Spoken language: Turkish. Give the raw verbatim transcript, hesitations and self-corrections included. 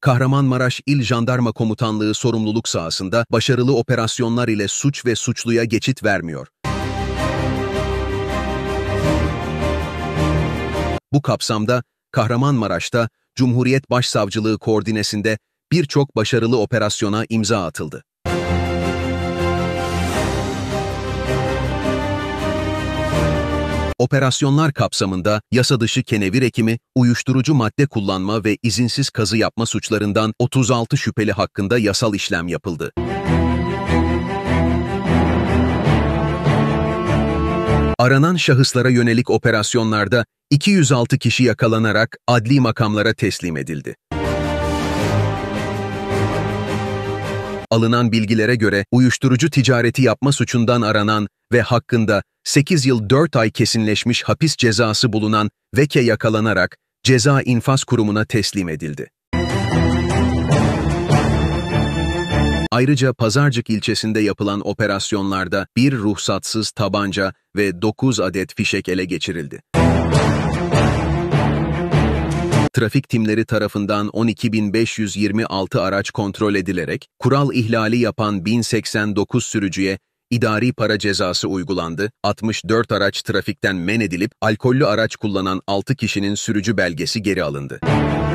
Kahramanmaraş İl Jandarma Komutanlığı sorumluluk sahasında başarılı operasyonlar ile suç ve suçluya geçit vermiyor. Bu kapsamda Kahramanmaraş'ta Cumhuriyet Başsavcılığı koordinesinde birçok başarılı operasyona imza atıldı. Operasyonlar kapsamında yasadışı kenevir ekimi, uyuşturucu madde kullanma ve izinsiz kazı yapma suçlarından otuz altı şüpheli hakkında yasal işlem yapıldı. Aranan şahıslara yönelik operasyonlarda iki yüz altı kişi yakalanarak adli makamlara teslim edildi. Alınan bilgilere göre uyuşturucu ticareti yapma suçundan aranan ve hakkında sekiz yıl dört ay kesinleşmiş hapis cezası bulunan Veke yakalanarak Ceza İnfaz Kurumu'na teslim edildi. Ayrıca Pazarcık ilçesinde yapılan operasyonlarda bir ruhsatsız tabanca ve dokuz adet fişek ele geçirildi. Trafik timleri tarafından on iki bin beş yüz yirmi altı araç kontrol edilerek kural ihlali yapan bin seksen dokuz sürücüye idari para cezası uygulandı, altmış dört araç trafikten men edilip alkollü araç kullanan altı kişinin sürücü belgesi geri alındı.